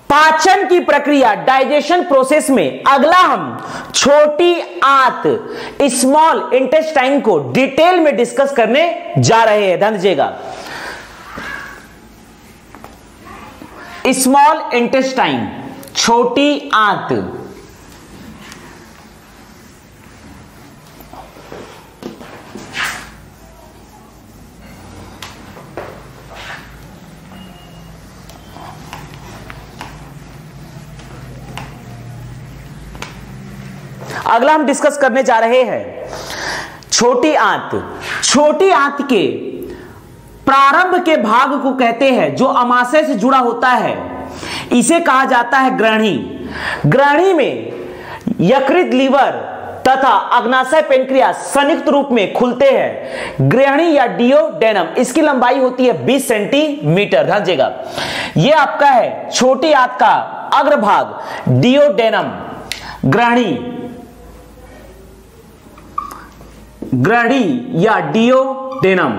पाचन की प्रक्रिया, डाइजेशन प्रोसेस में अगला हम छोटी आंत, स्मॉल इंटेस्टाइन को डिटेल में डिस्कस करने जा रहे हैं। ध्यान दीजिएगा, स्मॉल इंटेस्टाइन, छोटी आंत। अगला हम डिस्कस करने जा रहे हैं छोटी आंत। छोटी आंत के प्रारंभ के भाग को कहते हैं जो अमाशय से जुड़ा होता है, इसे कहा जाता है ग्रहणी। ग्रहणी में यकृत, लीवर तथा अग्नाशय पेनक्रियास संयुक्त रूप में खुलते हैं। ग्रहणी या डियोडेनम, इसकी लंबाई होती है 20 सेंटीमीटर। ध्यान दीजिएगा, यह आपका है छोटी आंत का अग्रभाग, डियोडेनम, ग्रहणी, ग्रहणी या डियोडेनम।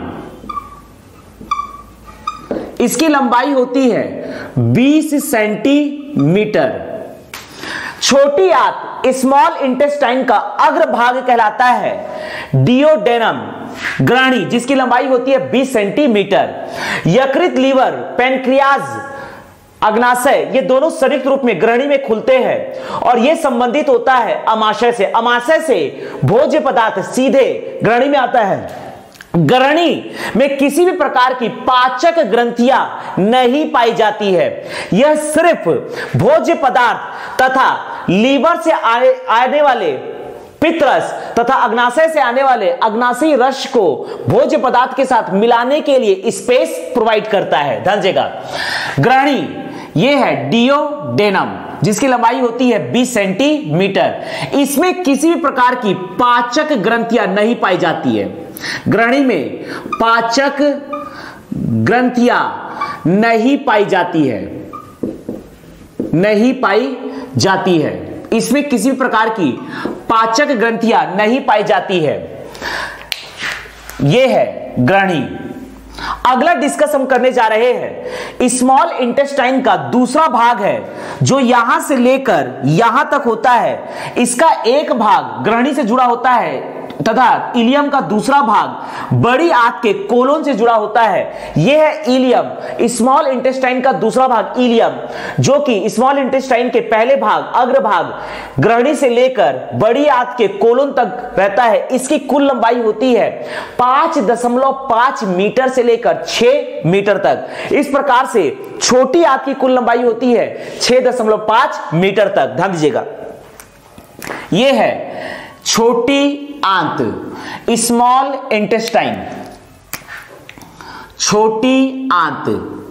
इसकी लंबाई होती है 20 सेंटीमीटर। छोटी आंत, स्मॉल इंटेस्टाइन का अग्रभाग कहलाता है डियोडेनम, ग्रहणी, जिसकी लंबाई होती है 20 सेंटीमीटर। यकृत, लीवर, पैनक्रियाज, अग्नाशय, ये दोनों संयुक्त रूप में ग्रहणी में खुलते हैं और यह संबंधित होता है अमाशय से। अमाशय से भोज्य पदार्थ सीधे ग्रहणी में आता है। ग्रहणी में किसी भी प्रकार की पाचक ग्रंथियां नहीं पाई जाती है। यह सिर्फ भोज्य पदार्थ तथा लीवर से आने वाले पित्तरस तथा अग्नाशय से आने वाले अग्नाशयी रस को भोज्य पदार्थ के साथ मिलाने के लिए स्पेस प्रोवाइड करता है। ध्यान दीजिएगा, ग्रहणी यह है डियोडेनम, जिसकी लंबाई होती है 20 सेंटीमीटर। इसमें किसी भी प्रकार की पाचक ग्रंथियां नहीं पाई जाती है। ग्रहणी में पाचक ग्रंथियां नहीं पाई जाती है, नहीं पाई जाती है। इसमें किसी भी प्रकार की पाचक ग्रंथियां नहीं पाई जाती है। यह है ग्रहणी। अगला डिस्कस हम करने जा रहे हैं स्मॉल इंटेस्टाइन का दूसरा भाग है, जो यहां से लेकर यहां तक होता है। इसका एक भाग ग्रहणी से जुड़ा होता है तथा इलियम का दूसरा भाग बड़ी आंत के कोलोन से जुड़ा होता है। यह है इलियम, स्मॉल इंटेस्टाइन का दूसरा भाग इलियम, जो कि स्मॉल इंटेस्टाइन के पहले भाग, अग्रभाग, ग्रहणी से लेकर बड़ी आंत के कोलोन तक रहता है। इसकी कुल लंबाई होती है 5.5 मीटर से लेकर 6 मीटर तक। इस प्रकार से छोटी आंत की कुल लंबाई होती है 6.5 मीटर तक। ध्यान दीजिएगा, यह है छोटी आंत, स्मॉल इंटेस्टाइन, छोटी आंत।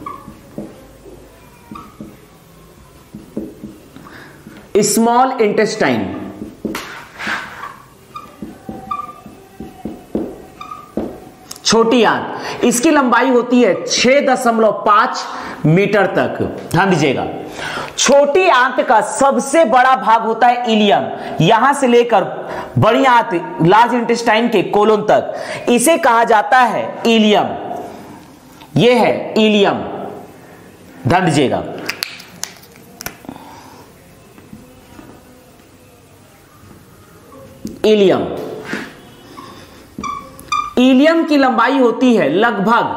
स्मॉल इंटेस्टाइन, छोटी आंत, इसकी लंबाई होती है 6.5 मीटर तक। ध्यान दीजिएगा, छोटी आंत का सबसे बड़ा भाग होता है इलियम, यहां से लेकर बड़ी आंत, लार्ज इंटेस्टाइन के कोलोन तक, इसे कहा जाता है इलियम। यह है इलियम। ध्यान दीजिएगा, इलियम। इलियम की लंबाई होती है लगभग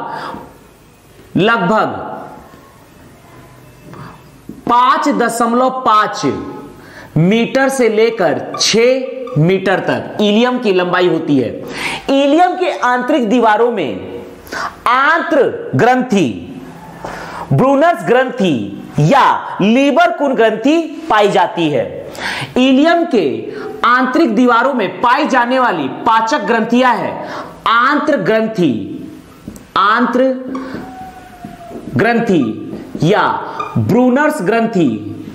5.5 मीटर से लेकर 6 मीटर तक इलियम की लंबाई होती है। इलियम के आंतरिक दीवारों में आंत्र ग्रंथि, ब्रूनर्स ग्रंथि या लीबरकुन ग्रंथि पाई जाती है। इलियम के आंतरिक दीवारों में पाई जाने वाली पाचक ग्रंथियां है आंत्र ग्रंथि, आंत्र ग्रंथि या ब्रूनर्स ग्रंथि,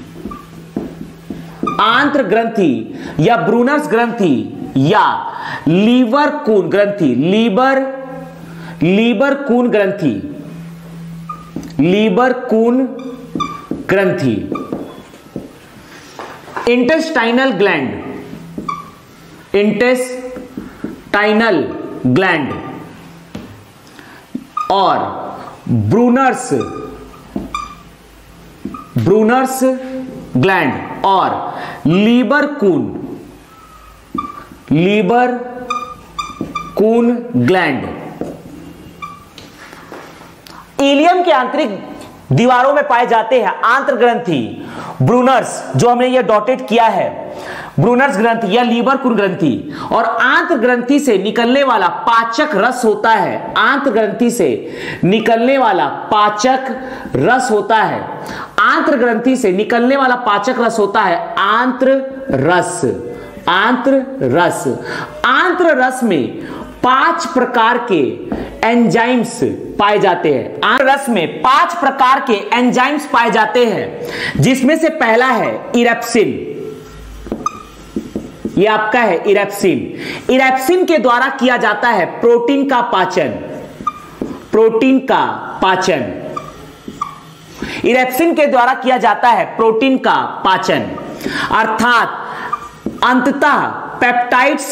आंत्र ग्रंथि या ब्रूनर्स ग्रंथि या लीबरकुन ग्रंथि, लीबरकुन ग्रंथि, लीबरकुन ग्रंथि। इंटेस्टाइनल ग्लैंड, इंटेस्टाइनल ग्लैंड और ब्रूनर्स ब्रूनर्स ग्लैंड और लीबर कून ग्लैंड। इलियम के आंतरिक दीवारों में पाए जाते हैं आंत्र ग्रंथि ब्रूनर्स, जो हमने ये डॉटेड किया है, ब्रूनर्स ग्रंथि या लीबर कून ग्रंथि, और आंत्र ग्रंथि से निकलने वाला पाचक रस होता है, आंत्र ग्रंथि से निकलने वाला पाचक रस होता है, आंत्र ग्रंथि से निकलने वाला पाचक रस होता है आंत्र रस। आंत्र रस में 5 प्रकार के एंजाइम्स पाए जाते हैं। आंत्र रस में 5 प्रकार के एंजाइम्स पाए जाते हैं, जिसमें से पहला है इरेप्सिन। ये आपका है इरेप्सिन। इरेप्सिन के द्वारा किया जाता है प्रोटीन का पाचन। इरेप्सिन के द्वारा किया जाता है प्रोटीन का पाचन, अर्थात अंततः पेप्टाइड्स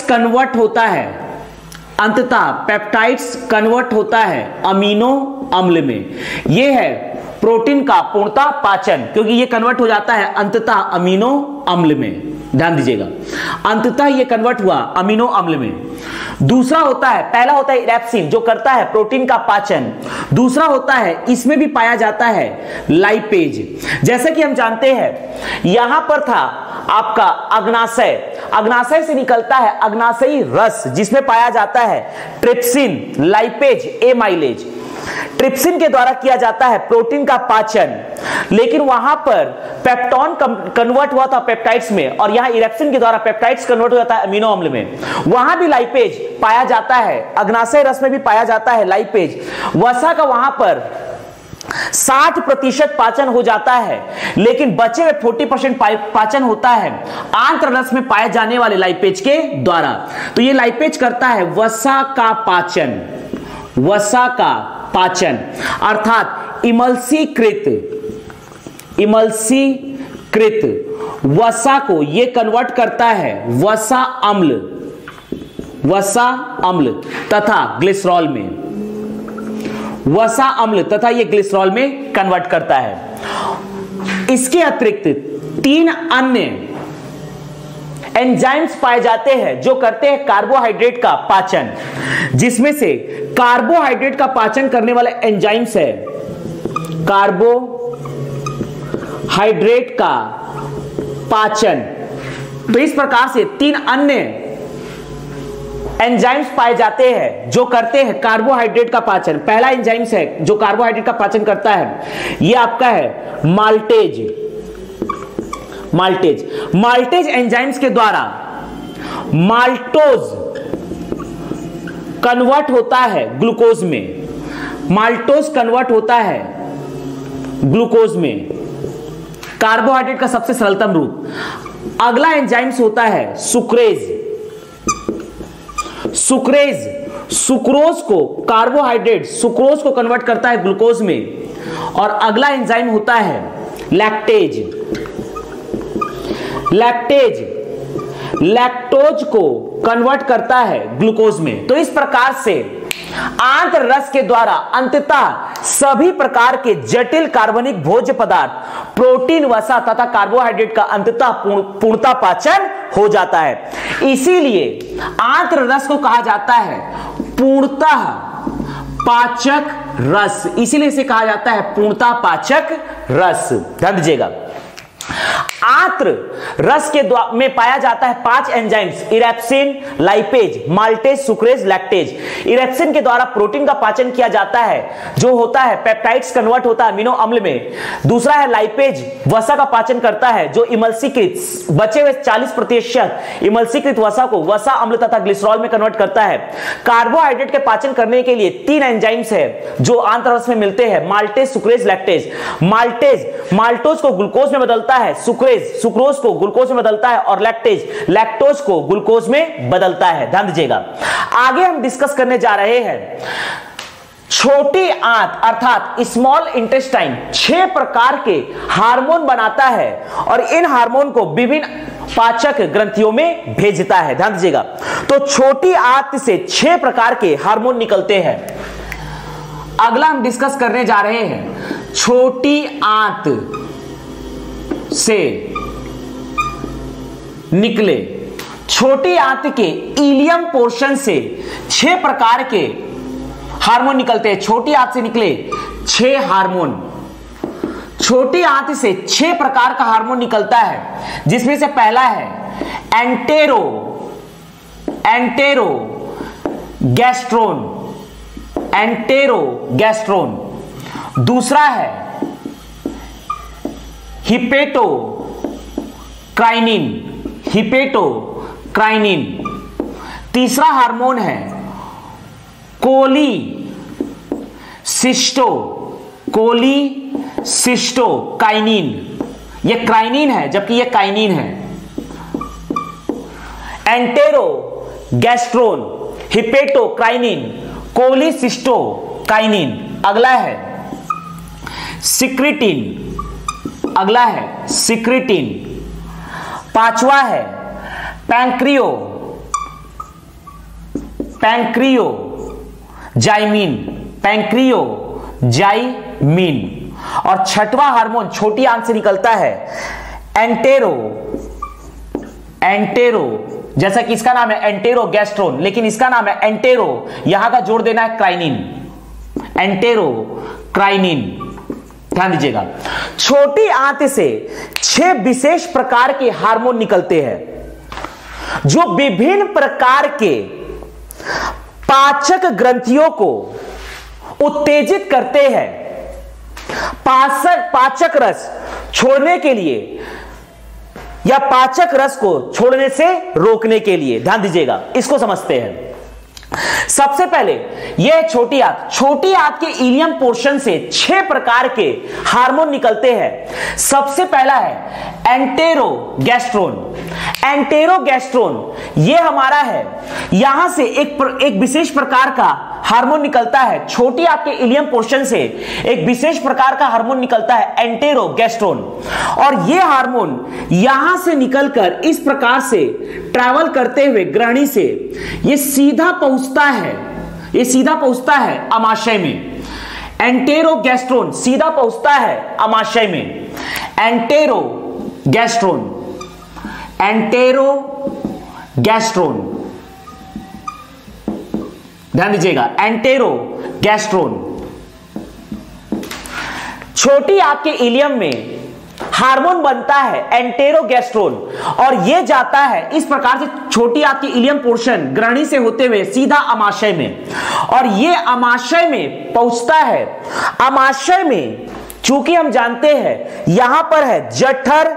कन्वर्ट होता है अमीनो अम्ल में। यह है प्रोटीन का पूर्णतः पाचन, क्योंकि यह कन्वर्ट हो जाता है अंततः अमीनो अम्ल में। ध्यान दीजिएगा, अंततः यह कन्वर्ट हुआ अमीनो अम्ल में। दूसरा होता है, पहला होता है इरेप्सिन जो करता है प्रोटीन का पाचन। दूसरा होता है, इसमें भी पाया जाता है लाइपेज। जैसे कि हम जानते हैं यहां पर था आपका अग्नाशय से निकलता है अग्नाशयी रस, जिसमें पाया जाता है ट्रिप्सिन, लाइपेज, एमाइलेज। ट्रिप्सिन के द्वारा किया जाता है प्रोटीन का पाचन, लेकिन वहां पर पेप्टॉन कन्वर्ट हुआ था पेप्टाइड्स में, और यहां इरेप्सिन के द्वारा पेप्टाइड्स कन्वर्ट हो जाता है अमीनो अम्ल में। वहां भी लाइपेज पाया जाता है, अग्नाशय रस में भी पाया जाता है लाइपेज। वसा का वहां पर 60% पाचन हो जाता है, लेकिन बचे हुए 40% पाचन होता है आंत्र रस में पाए जाने वाले लाइपेज के द्वारा। तो ये लाइपेज करता है वसा का पाचन, अर्थात इमल्सीकृत वसा को ये कन्वर्ट करता है वसा अम्ल तथा ग्लिसरॉल में, तथा ये ग्लिसरॉल में कन्वर्ट करता है। इसके अतिरिक्त 3 अन्य एंजाइम्स पाए जाते हैं जो करते हैं कार्बोहाइड्रेट का पाचन, जिसमें से कार्बोहाइड्रेट का पाचन करने वाले एंजाइम्स है कार्बोहाइड्रेट का पाचन। तो इस प्रकार से 3 अन्य एंजाइम्स पाए जाते हैं जो करते हैं कार्बोहाइड्रेट का पाचन। पहला एंजाइम्स है जो कार्बोहाइड्रेट का पाचन करता है, यह आपका है माल्टेज एंजाइम्स के द्वारा माल्टोज कन्वर्ट होता है ग्लूकोज में, कार्बोहाइड्रेट का सबसे सरलतम रूप। अगला एंजाइम्स होता है सुक्रोज को कार्बोहाइड्रेट सुक्रोज को कन्वर्ट करता है ग्लूकोज में। और अगला एंजाइम होता है लैक्टोज को कन्वर्ट करता है ग्लूकोज में। तो इस प्रकार से आंत्र रस के द्वारा अंततः सभी प्रकार के जटिल कार्बनिक भोज्य पदार्थ, प्रोटीन, वसा तथा कार्बोहाइड्रेट का अंततः पूर्णतः पाचन हो जाता है। इसीलिए आंत्र रस को कहा जाता है पूर्णतः पाचक रस, इसीलिए इसे कहा जाता है पूर्णतः पाचक रस। ध्यान दीजिएगा, आंत्र रस के में पाया जाता है 5 enzymes, erepsin, lipase, maltase, sucrase, lactase. Erepsin के द्वारा प्रोटीन का पाचन किया जाता है, जो होता है पेप्टाइड्स कन्वर्ट होता है अमीनो अम्ल में। दूसरा है लाइपेज, वसा का पाचन करता है, जो इमल्सीकृत बचे हुए 40% इमल्सीकृत वसा को वसा अम्ल तथा ग्लिसरॉल में कन्वर्ट करता है। कार्बोहाइड्रेट के पाचन करने के लिए 3 एंजाइम्स है जो आंत्र रस में मिलते हैं, माल्टेज, सुक्रेज, लैक्टेज। माल्टोज को ग्लूकोज में बदलता है, सुक्रोज को ग्लूकोज में बदलता है, और लैक्टोज को ग्लूकोज में बदलता है। ध्यान दीजिएगा, आगे हम डिस्कस करने जा रहे हैं छोटी आंत अर्थात स्मॉल इंटेस्टाइन 6 प्रकार के हार्मोन बनाता है और इन हार्मोन को विभिन्न पाचक ग्रंथियों में भेजता है। ध्यान दीजिएगा, तो छोटी आंत से 6 प्रकार के हार्मोन निकलते हैं। अगला हम डिस्कस करने जा रहे हैं छोटी आंत से निकले। छोटी आंत के इलियम पोर्शन से 6 प्रकार के हार्मोन निकलते हैं। छोटी आंत से निकले 6 हार्मोन। छोटी आंत से 6 प्रकार का हार्मोन निकलता है, जिसमें से पहला है एंटेरोगैस्ट्रोन। दूसरा है हिपेटोक्राइनिन। तीसरा हार्मोन है कोलिसिस्टोकाइनिन। यह क्राइनिन है जबकि यह काइनिन है। Enterogastrone, hepatocrinin, cholecystokinin. अगला है सिक्रिटिन। पांचवा है पैंक्रियोजाइमिन। और छठवां हार्मोन छोटी आंत से निकलता है एंटेरो, जैसा कि इसका नाम है एंटेरोगैस्ट्रोन, लेकिन इसका नाम है एंटेरो, यहां का जोड़ देना है क्राइनिन, एंटेरोक्राइनिन। ध्यान दीजिएगा, छोटी आंत से 6 विशेष प्रकार के हार्मोन निकलते हैं जो विभिन्न प्रकार के पाचक ग्रंथियों को उत्तेजित करते हैं, पाचक रस छोड़ने के लिए या पाचक रस को छोड़ने से रोकने के लिए। ध्यान दीजिएगा, इसको समझते हैं। सबसे पहले यह छोटी आंत के इलियम पोर्शन से 6 प्रकार के हार्मोन निकलते हैं। सबसे पहला है एंटेरोगैस्ट्रोन। यह हमारा है, यहां से एक विशेष प्रकार का हार्मोन निकलता है। छोटी आंत के इलियम पोर्शन से एक विशेष प्रकार का हार्मोन निकलता है एंटेरोगैस्ट्रोन, और यह हार्मोन यहां से निकलकर इस प्रकार से ट्रैवल करते हुए ग्रहणी से यह सीधा पहुंचता है अमाशय में। एंटेरोगैस्ट्रोन सीधा पहुंचता है अमाशय में। एंटेरोगैस्ट्रोन ध्यान दीजिएगा, एंटेरोगैस्ट्रोन। छोटी आंत के इलियम में हार्मोन बनता है एंटेरोगैस्ट्रोन, और यह जाता है इस प्रकार से छोटी आंत की इलियम पोर्शन ग्रहणी से होते हुए सीधा अमाशय में, और यह अमाशय में पहुंचता है। अमाशय में चूंकि हम जानते हैं यहां पर है जठर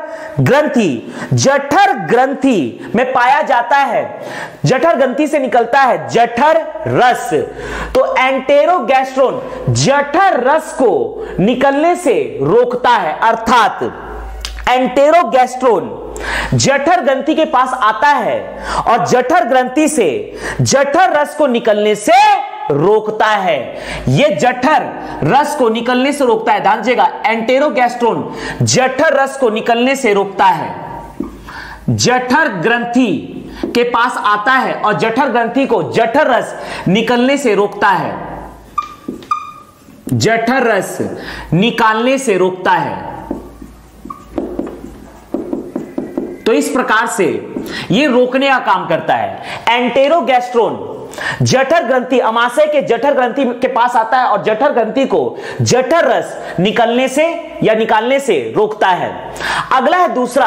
ग्रंथि में पाया जाता है, जठर ग्रंथि से निकलता है जठर रस। तो एंटेरोगैस्ट्रोन जठर रस को निकलने से रोकता है, अर्थात एंटेरोगैस्ट्रोन जठर ग्रंथि के पास आता है और जठर ग्रंथि से जठर रस को निकलने से रोकता है। यह जठर रस को निकलने से रोकता है। ध्यान दीजिएगा, एंटेरोगैस्ट्रोन जठर रस को निकलने से रोकता है, जठर ग्रंथि के पास आता है और जठर ग्रंथि को जठर रस निकलने से रोकता है, जठर रस निकालने से रोकता है। तो इस प्रकार से यह रोकने का काम करता है। एंटेरोगैस्ट्रोन जठर ग्रंथि, अमाशय के जठर ग्रंथि के पास आता है और जठर ग्रंथि को जठर रस निकलने से रोकता है। अगला है दूसरा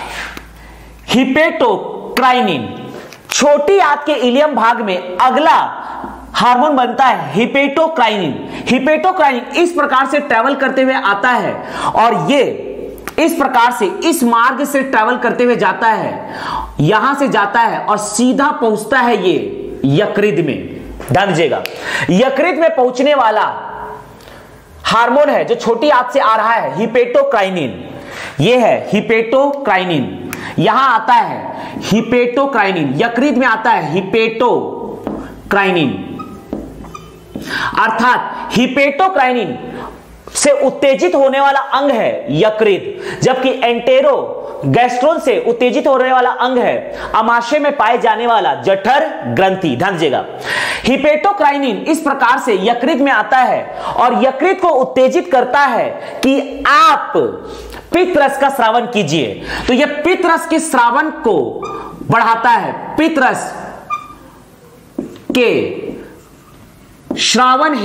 हिपेटोक्राइनिन। छोटी आंत के इलियम भाग में अगला हार्मोन बनता है हिपेटोक्राइनिन इस प्रकार से ट्रैवल करते हुए आता है, और ये इस प्रकार से इस मार्ग से ट्रैवल करते हुए जाता है, यहां से जाता है और सीधा पहुंचता है ये यकृत में। ध्यान दीजिएगा, यकृत में पहुंचने वाला हार्मोन है जो छोटी आंत से आ रहा है हिपेटोक्राइनिन। ये है हिपेटोक्राइनिन, यहां आता है हिपेटोक्राइनिन, यकृत में आता है हिपेटोक्राइनिन। अर्थात हिपेटोक्राइनिन से उत्तेजित होने वाला अंग है यकृत, जबकि एंटेरोगैस्ट्रोन से उत्तेजित होने वाला अंग है अमाशय में पाए जाने वाला जठर ग्रंथि। ध्यान दीजिएगा, हिपेटोक्राइनिन इस प्रकार से यकृत में आता है और यकृत को उत्तेजित करता है कि आप पित्त रस का स्रावन कीजिए। तो यह पित्त रस के स्रावन को बढ़ाता है। पित्त रस के श्रावण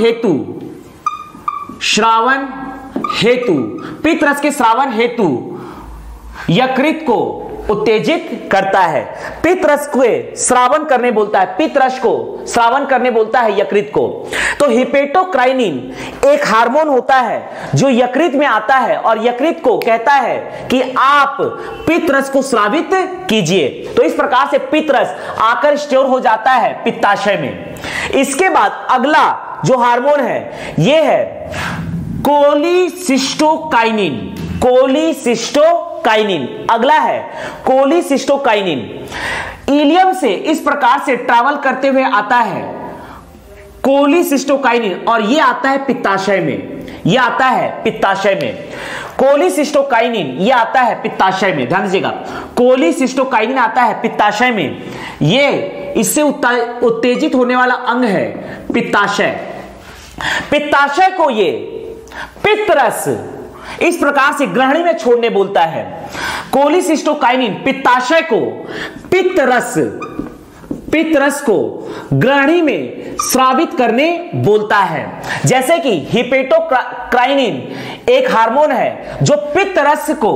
हेतु पित्त रस के श्रावण हेतु यकृत को उत्तेजित करता है। पित्त रस को श्रावण करने बोलता है, पित्त रस को श्रावण करने बोलता है यकृत को। तो हिपेटोक्राइनिन एक हार्मोन होता है जो यकृत में आता है और यकृत को कहता है कि आप पित्त रस को स्रावित कीजिए। तो इस प्रकार से पित्त रस आकर स्टोर हो जाता है पित्ताशय में। इसके बाद अगला जो हार्मोन है यह है कोलिसिस्टोकाइनिन। अगला है कोलिसिस्टोकाइनिन। इलियम से इस प्रकार से ट्रैवल करते हुए आता है कोलिसिस्टोकाइनिन और यह आता है पित्ताशय में। यह आता है पित्ताशय में। कोलिसिस्टोकाइनिन यह आता है पित्ताशय में। ध्यान दीजिएगा, कोलिसिस्टोकाइनिन आता है पित्ताशय में। यह इससे उत्तेजित होने वाला अंग है पित्ताशय। पित्ताशय को ये पित्त रस इस प्रकार से ग्रहणी में छोड़ने बोलता है। कोलिसिस्टोकाइनिन पित्ताशय को पित्त रस को ग्रहणी में स्रावित करने बोलता है। जैसे कि हिपेटोक्राइनिन एक हार्मोन है जो पित्त रस को,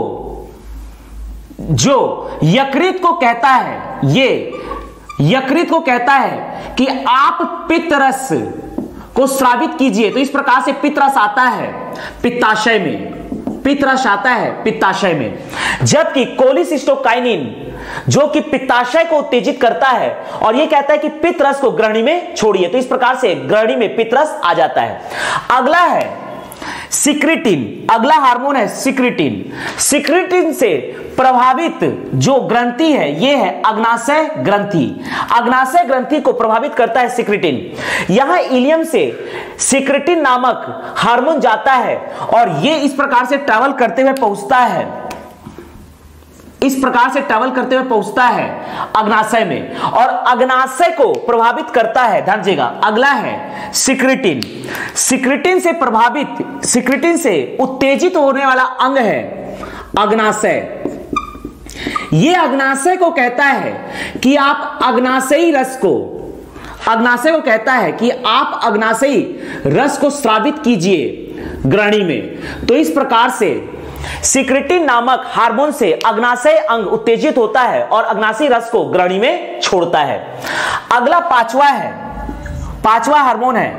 जो यकृत को कहता है, ये यकृत को कहता है कि आप पित्त रस को स्रावित कीजिए। तो इस प्रकार से पित्त रस आता है पित्ताशय में, पित्त रस आता है पित्ताशय में। जबकि कोलिसिस्टोकाइनिन जो कि पित्ताशय को उत्तेजित करता है और यह कहता है कि पित्त रस को ग्रहणी में छोड़िए। तो इस प्रकार से ग्रहणी में पित्त रस आ जाता है। अगला है सिक्रिटिन। अगला हार्मोन है सिक्रिटिन। सिक्रिटिन से प्रभावित जो ग्रंथि है यह है अग्नाशय ग्रंथि। अग्नाशय ग्रंथि को प्रभावित करता है सिक्रिटिन। यहां इलियम से सिक्रिटिन नामक हार्मोन जाता है और यह इस प्रकार से ट्रैवल करते हुए पहुंचता है, इस प्रकार से ट्रैवल करते हुए पहुंचता है अग्नाशय में और अग्नाशय को प्रभावित करता है। ध्यान दीजिएगा, अगला है सिक्रिटिन। सिक्रिटिन से प्रभावित, सिक्रिटिन से उत्तेजित होने वाला अंग है अग्नाशय। यह अग्नाशय को कहता है कि आप अग्नाशयी रस को, अग्नाशय को कहता है कि आप अग्नाशयी रस को स्रावित कीजिए ग्रहणी में। तो इस प्रकार से सिक्रिटिन नामक हार्मोन से अग्नाशय अंग उत्तेजित होता है और अग्नाशयी रस को ग्रहणी में छोड़ता है। अगला पांचवा हार्मोन है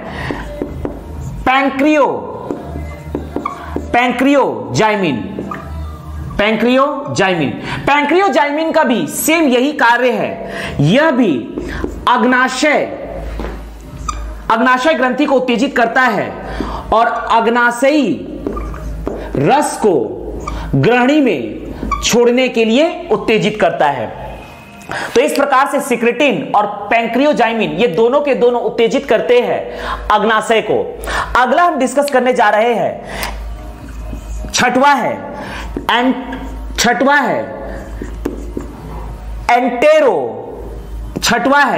पैंक्रियोजाइमिन का भी सेम यही कार्य है। यह भी अग्नाशय ग्रंथि को उत्तेजित करता है और अग्नाशयी रस को ग्रहणी में छोड़ने के लिए उत्तेजित करता है। तो इस प्रकार से सिक्रिटिन और पैंक्रियोजाइमिन ये दोनों के दोनों उत्तेजित करते हैं अग्नाशय को। अगला हम डिस्कस करने जा रहे हैं, छठवां है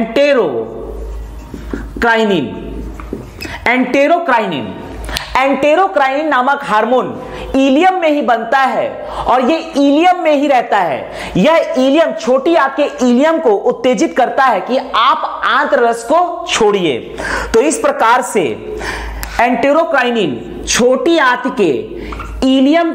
एंटेरोक्राइनिन नामक हार्मोन इलियम में ही बनता है और ये इलियम में ही रहता है। यह इलियम, छोटी आंत के इलियम को उत्तेजित करता है कि आप आंत्र रस को छोड़िए। तो इस प्रकार से एंटेरोक्राइनिन छोटी आंत के इलियम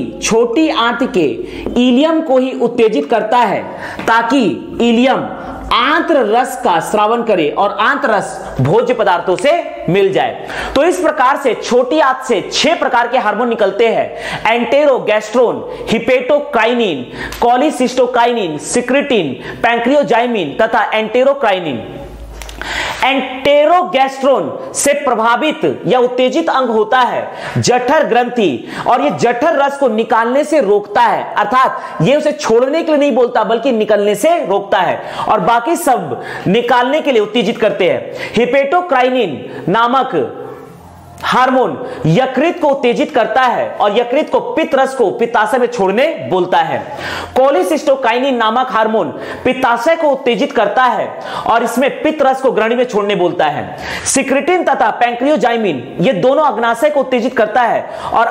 को ही उत्तेजित करता है ताकि इलियम आंत्र रस का स्रावन करे और आंत्र रस भोज्य पदार्थों से मिल जाए। तो इस प्रकार से छोटी आंत से 6 प्रकार के हार्मोन निकलते हैं: एंटेरोगैस्ट्रोन, हिपेटोक्राइनिन, कोलिसिस्टोकाइनिन, सिक्रिटिन, पैंक्रियोजाइमिन तथा एंटेरोक्राइनिन। एंटेरोगैस्ट्रोन से प्रभावित या उत्तेजित अंग होता है जठर ग्रंथि और यह जठर रस को निकालने से रोकता है, अर्थात यह उसे छोड़ने के लिए नहीं बोलता बल्कि निकलने से रोकता है और बाकी सब निकालने के लिए उत्तेजित करते हैं। हिपेटोक्राइनिन नामक हार्मोन यकृत को उत्तेजित करता है और यकृत को पित्त रस को पित्ताशय में छोड़ने बोलता है। कोलिसिस्टोकाइनिन नामक हार्मोन पित्ताशय को उत्तेजित करता है और इसमें पित्त रस को ग्रहणी में छोड़ने बोलता है। सिक्रेटिन तथा पैंक्रियोजाइमिन ये दोनों अग्नाशय को उत्तेजित करता है और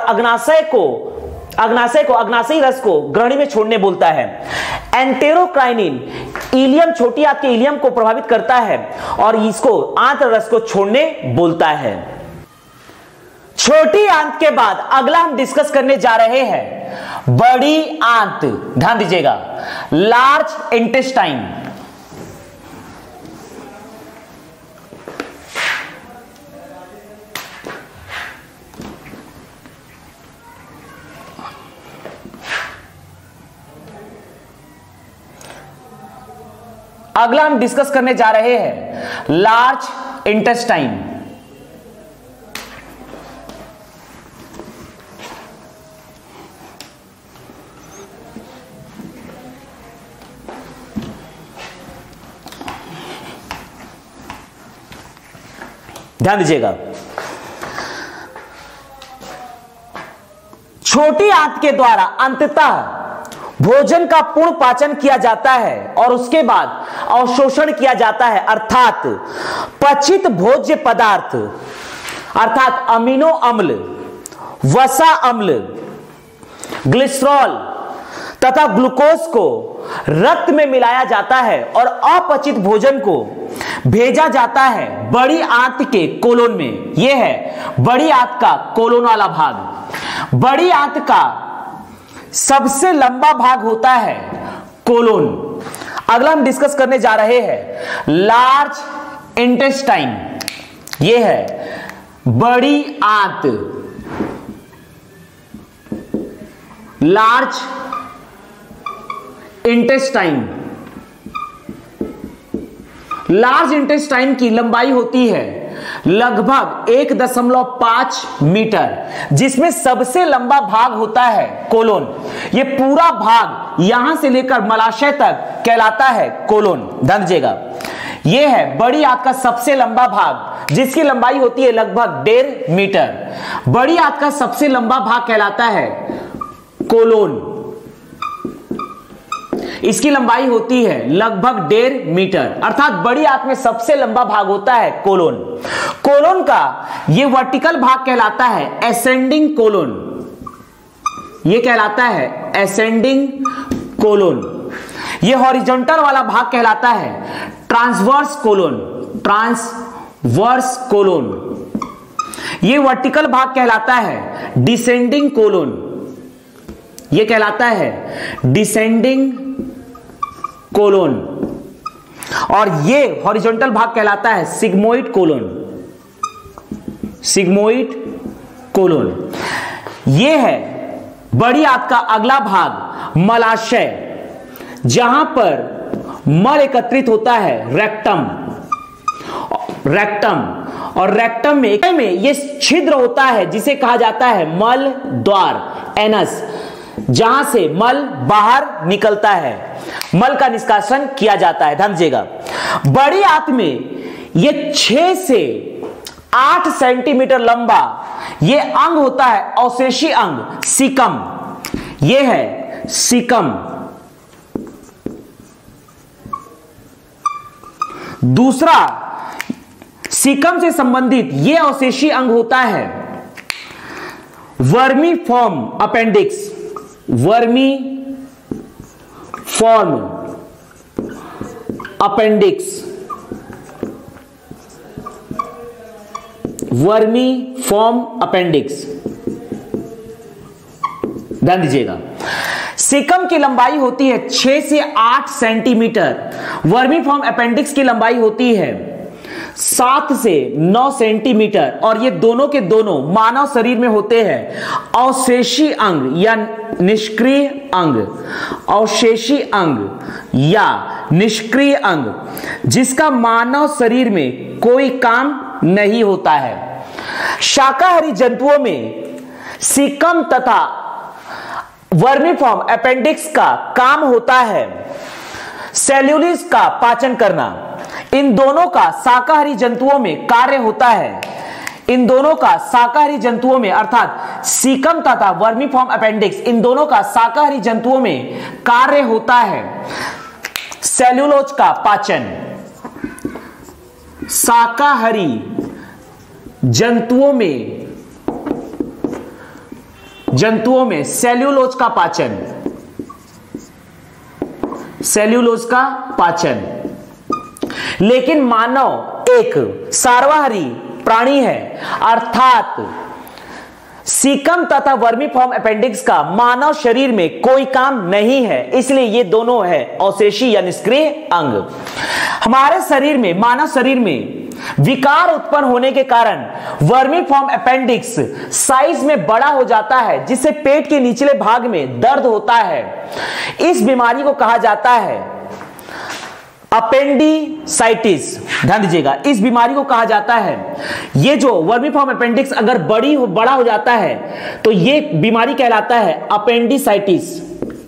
अग्नाशयी रस को ग्रहणी में छोड़ने बोलता है। एंटेरोक्राइनिन इलियम, छोटी आंत के इलियम को प्रभावित करता है और इसको आंत्र रस को छोड़ने बोलता है। छोटी आंत के बाद अगला हम डिस्कस करने जा रहे हैं बड़ी आंत। ध्यान दीजिएगा, लार्ज इंटेस्टाइन। अगला हम डिस्कस करने जा रहे हैं लार्ज इंटेस्टाइन। ध्यान दीजिएगा, छोटी आंत के द्वारा अंततः भोजन का पूर्ण पाचन किया जाता है और उसके बाद अवशोषण किया जाता है, अर्थात पचित भोज्य पदार्थ अर्थात अमीनो अम्ल, वसा अम्ल, ग्लिसरॉल तथा ग्लूकोज को रक्त में मिलाया जाता है और अपचित भोजन को भेजा जाता है बड़ी आंत के कोलोन में। यह है बड़ी आंत का कोलोन वाला भाग। बड़ी आंत का सबसे लंबा भाग होता है कोलोन। अगला हम डिस्कस करने जा रहे हैं लार्ज इंटेस्टाइन। यह है बड़ी आंत, लार्ज इंटेस्टाइन। लार्ज इंटेस्टाइन की लंबाई होती है लगभग 1.5 मीटर, जिसमें सबसे लंबा भाग होता है कोलोन। यह पूरा भाग यहां से लेकर मलाशय तक कहलाता है कोलोन। ध्यान दीजिएगा, यह है बड़ी आंत का सबसे लंबा भाग जिसकी लंबाई होती है लगभग 1.5 मीटर। बड़ी आंत का सबसे लंबा भाग कहलाता है कोलोन। इसकी लंबाई होती है लगभग 1.5 मीटर, अर्थात बड़ी आंत में सबसे लंबा भाग होता है कोलोन। कोलोन का यह वर्टिकल भाग कहलाता है एसेंडिंग कोलोन। यह कहलाता है एसेंडिंग कोलोन। यह हॉरिजॉन्टल वाला भाग कहलाता है ट्रांसवर्स कोलोन। Transverse colon. यह वर्टिकल भाग कहलाता है डिसेंडिंग कोलोन। यह कहलाता है डिसेंडिंग कोलोन। और ये हॉरिजॉन्टल भाग कहलाता है सिग्मोइड कोलोन। Sigmoid colon. ये है बड़ी आंत का अगला भाग मलाशय, जहां पर मल एकत्रित होता है रेक्टम। रेक्टम और रेक्टम में ये छिद्र होता है जिसे कहा जाता है मल द्वार, एनस, जहां से मल बाहर निकलता है, मल का निष्कासन किया जाता है। ध्यान दीजिएगा, बड़ी आंत में यह 6 से 8 सेंटीमीटर लंबा यह अंग होता है अवशेषी अंग, सीकम। यह है सीकम। दूसरा सीकम से संबंधित यह अवशेषी अंग होता है vermiform appendix. Vermiform appendix. Vermiform appendix. ध्यान दीजिएगा, सीकम की लंबाई होती है 6 से 8 सेंटीमीटर। वर्मी फॉर्म अपेंडिक्स की लंबाई होती है 7 से 9 सेंटीमीटर और ये दोनों के दोनों मानव शरीर में होते हैं अवशेषी अंग या निष्क्रिय अंग। अवशेषी अंग या निष्क्रिय अंग जिसका मानव शरीर में कोई काम नहीं होता है। शाकाहारी जंतुओं में सीकम तथा वर्मीफॉर्म अपेंडिक्स का काम होता है सेल्यूलोज का पाचन करना। इन दोनों का शाकाहारी जंतुओं में कार्य होता है इन दोनों का शाकाहारी जंतुओं में अर्थात सीकम तथा वर्मीफॉर्म अपेंडिक्स, इन दोनों का शाकाहारी जंतुओं में कार्य होता है सेल्यूलोज का पाचन। शाकाहारी जंतुओं में सेल्यूलोज का पाचन, सेल्यूलोज का पाचन। लेकिन मानव एक सर्वाहारी प्राणी है, अर्थात सीकम तथा वर्मीफॉर्म अपेंडिक्स का मानव शरीर में कोई काम नहीं है, इसलिए ये दोनों है अवशेषी या निष्क्रिय अंग। हमारे शरीर में, मानव शरीर में विकार उत्पन्न होने के कारण वर्मीफॉर्म अपेंडिक्स साइज में बड़ा हो जाता है, जिससे पेट के निचले भाग में दर्द होता है। इस बीमारी को कहा जाता है अपेंडिसाइटिस। ध्यान दीजिएगा, इस बीमारी को कहा जाता है, ये जो वर्मीफॉर्म अपेंडिक्स अगर बड़ा हो जाता है तो ये बीमारी कहलाता है अपेंडिसाइटिस।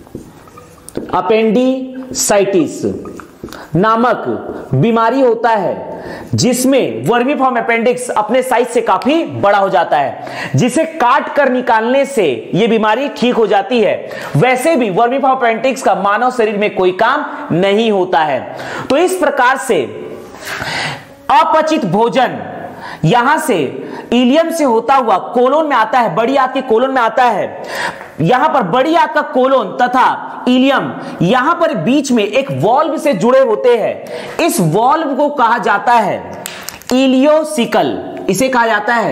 अपेंडिसाइटिस नामक बीमारी होता है जिसमें वर्मीफॉर्म अपेंडिक्स अपने साइज से काफी बड़ा हो जाता है, जिसे काट कर निकालने से यह बीमारी ठीक हो जाती है। वैसे भी वर्मीफॉर्म अपेंडिक्स का मानव शरीर में कोई काम नहीं होता है। तो इस प्रकार से अपचित भोजन यहां से इलियम से होता हुआ कोलोन में आता है, बड़ी आंत के कोलोन में आता है। यहां पर बड़ी आंत का कोलोन तथा इलियम यहां पर बीच में एक वॉल्व से जुड़े होते हैं। इस वॉल्व को कहा जाता है इलियोसिकल। इसे कहा जाता है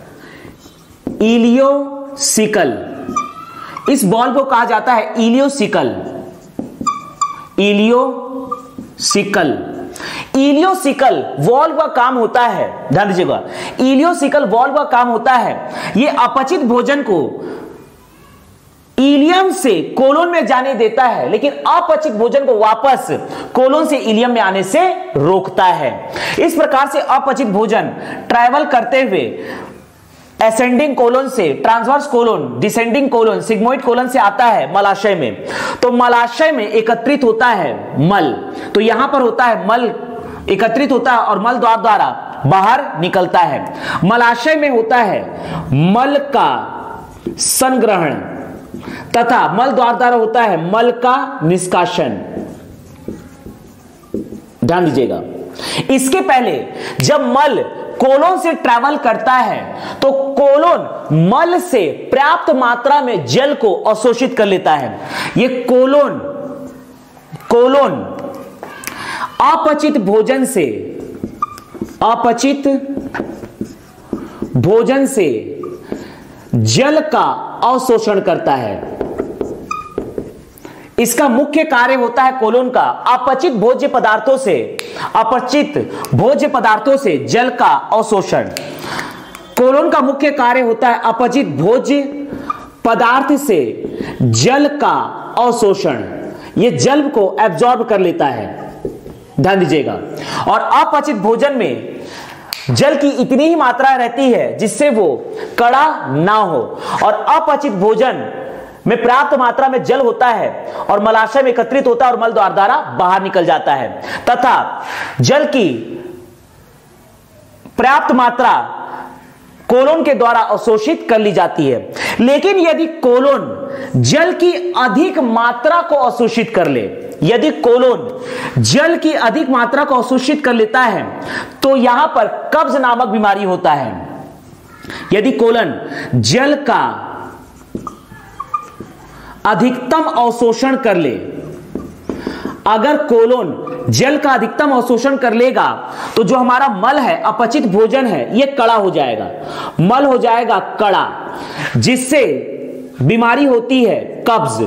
इलियोसिकल। इस वॉल्व को कहा जाता है इलियोसिकल। इलियोसिकल इलियोसिकल वॉल्व का काम होता है, ध्यान दीजिएगा, इलियोसिकल वॉल्व का काम होता है, यह अपचित भोजन को इलियम से कोलोन में जाने देता है, लेकिन अपचित भोजन को वापस कोलोन से इलियम में आने से रोकता है। इस प्रकार से अपचित भोजन ट्रैवल करते हुए एसेंडिंग कोलोन से transverse colon, descending colon, sigmoid colon से आता है मलाशय में। तो मलाशय में एकत्रित होता है मल, तो यहां पर होता है मल एकत्रित होता है और मल द्वारा बाहर निकलता है। मलाशय में होता है मल का संग्रहण तथा मल द्वारा होता है मल का निष्कासन। ध्यान दीजिएगा, इसके पहले जब मल कोलोन से ट्रैवल करता है तो कोलोन मल से पर्याप्त मात्रा में जल को अवशोषित कर लेता है। यह कोलोन अपचित भोजन से जल का अवशोषण करता है। इसका मुख्य कार्य होता है कोलोन का अपचित भोज्य पदार्थों से जल का अवशोषण। कोलोन का मुख्य कार्य होता है अपचित भोज्य पदार्थ से जल का अवशोषण। यह जल को एब्जॉर्ब कर लेता है, ध्यान दीजिएगा। और अपचित भोजन में जल की इतनी ही मात्रा रहती है जिससे वो कड़ा ना हो, और अपचित भोजन में पर्याप्त मात्रा में जल होता है और मलाशय में एकत्रित होता है और मल द्वारा बाहर निकल जाता है, तथा जल की पर्याप्त मात्रा कोलोन के द्वारा अवशोषित कर ली जाती है। लेकिन यदि कोलोन जल की अधिक मात्रा को अवशोषित कर ले, यदि कोलोन जल की अधिक मात्रा को अवशोषित कर लेता है तो यहां पर कब्ज नामक बीमारी होता है। यदि कोलोन जल का अधिकतम अवशोषण कर ले, अगर कोलोन जल का अधिकतम अवशोषण कर लेगा तो जो हमारा मल है, अपचित भोजन है, यह कड़ा हो जाएगा, मल हो जाएगा कड़ा, जिससे बीमारी होती है कब्ज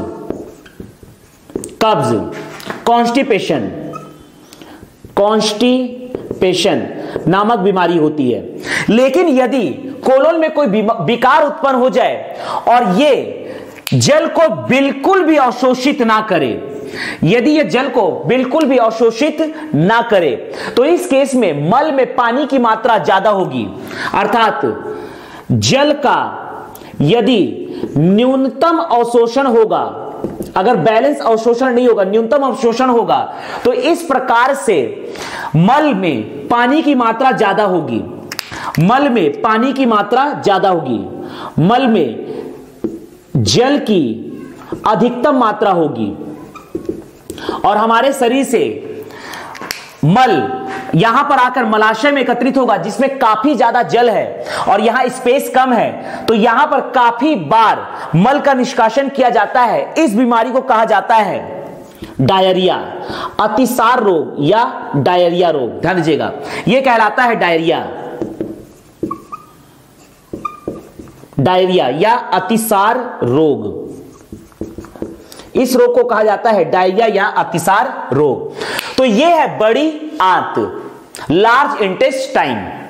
कॉन्स्टिपेशन नामक बीमारी होती है। लेकिन यदि कोलोन में कोई विकार उत्पन्न हो जाए और ये जल को बिल्कुल भी अवशोषित ना करे, यदि यह जल को बिल्कुल भी अवशोषित ना करे तो इस केस में मल में पानी की मात्रा ज्यादा होगी, अर्थात जल का यदि न्यूनतम अवशोषण होगा, अगर बैलेंस अवशोषण नहीं होगा, न्यूनतम अवशोषण होगा, तो इस प्रकार से मल में पानी की मात्रा ज्यादा होगी। मल में पानी की मात्रा ज्यादा होगी, मल में जल की अधिकतम मात्रा होगी, और हमारे शरीर से मल यहां पर आकर मलाशय में एकत्रित होगा जिसमें काफी ज्यादा जल है और यहां स्पेस कम है, तो यहां पर काफी बार मल का निष्कासन किया जाता है। इस बीमारी को कहा जाता है डायरिया, अतिसार रोग या डायरिया रोग। ध्यान दीजिएगा, यह कहलाता है डायरिया, डायरिया या अतिसार रोग। इस रोग को कहा जाता है डायरिया या अतिसार रोग। तो यह है बड़ी आंत, लार्ज इंटेस्टाइन।